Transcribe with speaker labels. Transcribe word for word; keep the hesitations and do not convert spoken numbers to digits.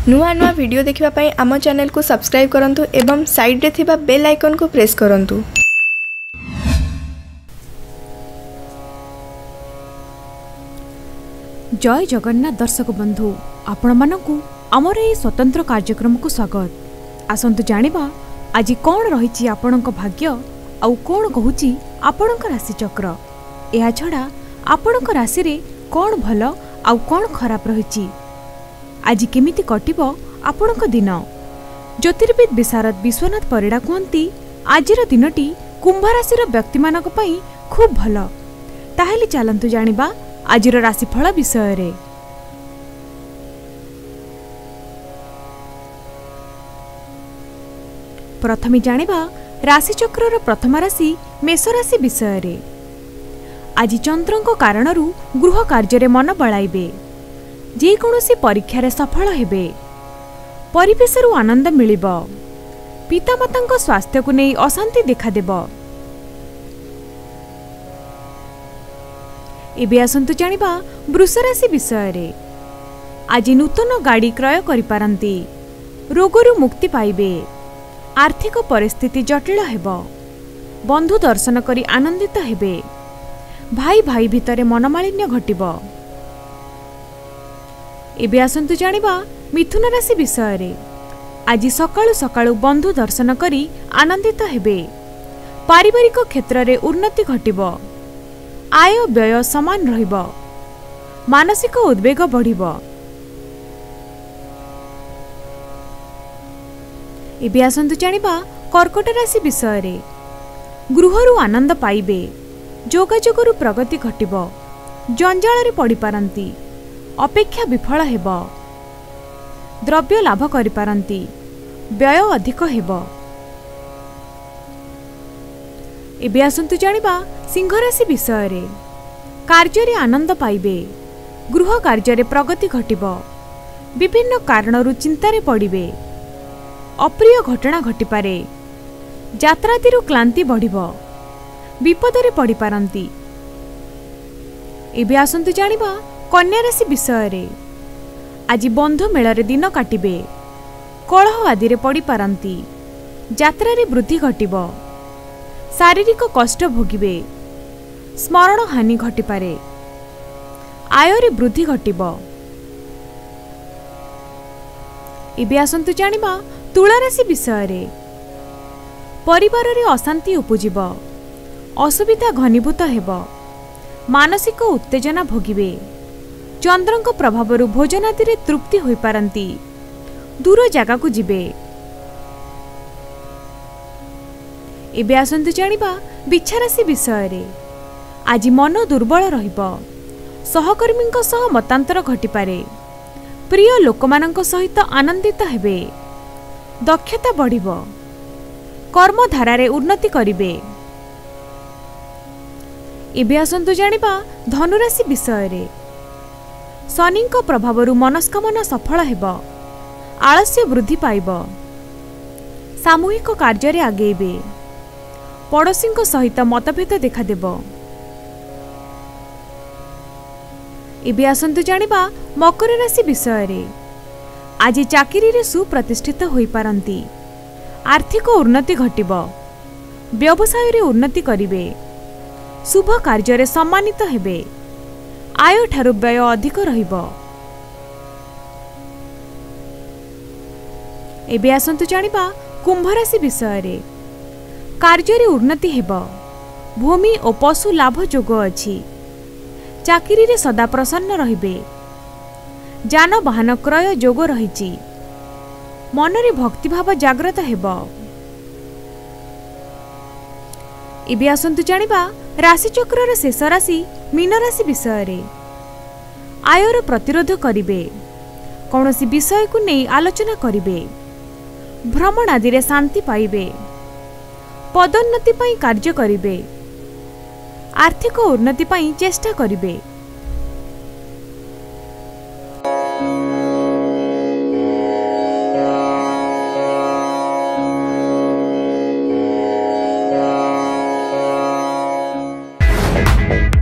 Speaker 1: नुआ नुआ वीडियो देखिबा पई आम चैनल को सब्सक्राइब करंतु एवं साइड रे थिबा बेल आइकन को प्रेस करंतु।
Speaker 2: जय जगन्नाथ दर्शक बंधु आपण मानकु आमर ए स्वतंत्र कार्यक्रम को स्वागत। आसंतु जानिबा आज कौन रही आपणक भाग्य आउ कौन कहूची आपणक राशि चक्र। एहा छड़ा आपणक राशि रे कौन भल आउ कौन खराब रही आज केमिति कटिबो आपणक दिन। ज्योतिर्विद विशारद विश्वनाथ परिड़ा कहती आजिर दिनटी कुंभ राशि व्यक्ति मानक पई खूब भल। ताहेले चलंतु जानिबा आजिर राशिफल विषय रे। प्रथमे जानिबा राशिचक्रर प्रथम राशि मेष राशि विषय रे। आज चंद्रंक कारणरू गृह कार्य मन बळाइबे। जे कोनोसी परीक्षा सफल हेबे। परिवेशरू आनंद मिलिब। पितामातांक स्वास्थ्य को नहीं अशांति देखादेब। एबे आसंतु जानिबा वृष राशि विषय रे। आज नूतन गाड़ी क्रय करि पारंती। रोगरू मुक्ति पाइबे। आर्थिक परिस्थिति जटिल हेबो। बंधु दर्शन करी आनंदित हेबे। भाई भाई भितरे मनमालिन्य घटिबो। एबे आसंतु जानिबा मिथुन राशि विषय रे। आज सकाळु सकाळु बंधु दर्शन करी आनंदित हेबे। पारिवारिक क्षेत्र रे उन्नति घटिबो। आय व्यय समान रहिबो। मानसिक उद्वेग बढ़िबो। एबे आसंतु जानिबा कर्कट राशि विषय रे। गृहरु आनंद पाइबे। जोगाजोगरु प्रगति घटिबो। जंजाल रे पड़ी पारंती। अपेक्षा विफल हेब। द्रव्य लाभ करि पारंती। व्यय अधिक हेब। एबे आसंतु जानिबा सिंह राशि विषय रे। कार्य रे आनंद पाइबे। गृह कार्य रे प्रगति घटिबो। विभिन्न कारणरू चिंता रे पड़िबे। अप्रिय घटना घटि पारे। यात्रादिरु क्लांति बढ़िबो। विपद रे पड़ी पारंती। एबे आसंतु जानिबा कन्या राशि विषय रे। आज बंधु मेलरे दिन काटिबे। कलह आदि रे पड़ी पारंती। यात्रा रे वृद्धि घटिबो। शारीरिक कष्ट भोगिबे। स्मरण हानि घटि पारे। आय रे वृद्धि घटिबो। एबे आसंतु जानिबा तुला राशि विषय रे। परिवार रे अशांति उपजिबो। असुविधा घनीभूत हेबो। मानसिक उत्तेजना भोगिबे। चंद्रंक प्रभावरु भोजन आदि रे तृप्ति होई पारंती। दूर जागा को जिबे। एबे आसंतु जानिबा बिच्छा राशि विषय रे। आज मन दुर्बल रहिबो। सहकर्मींक सह मतांतर घटि पारे। प्रिय लोकमानंक सहित आनंदित हेबे। दक्षता बढ़िबो। कर्मधारा रे उन्नति करिबे। एबे आसंतु जानिबा धनु राशि विषय रे। शनिंक प्रभावरु मनस्कामना सफल हेब। आलस्य वृद्धि पाइब। सामूहिक कार्य रे आगेबे। पड़ोसींक सहित मतभेद देखादेब। एबे आसंतु जानिबा मकर राशि विषय रे। आज चाकरी रे सुप्रतिष्ठित होई पारंती। आर्थिक उन्नति घटिब। व्यवसाय रे उन्नति करिवे। शुभ कार्य रे सम्मानित हेबे। आय ठारु व्यय अधिक रहिबो। एबे आसंतु जानिबा कुंभ राशि विषय रे। कार्य रे उन्नति हेबो। भूमि और पशु लाभ जोग अछि। चाकरी रे सदा प्रसन्न रहिबे। जान वाहन क्रय जोग रहिछि। मन रे भक्ति भाव जागृत हेबो। एबे आसंतु जानिबा राशिचक्रर शेष राशि मीन राशि विषय रे। आयर प्रतिरोध करिबे। कौनसी विषय को नहीं आलोचना करिबे। भ्रमण आदि रे शांति पाइबे। पदोन्नति पई कार्य करिबे। आर्थिक उन्नति पई चेष्टा करिबे।
Speaker 3: Thank you.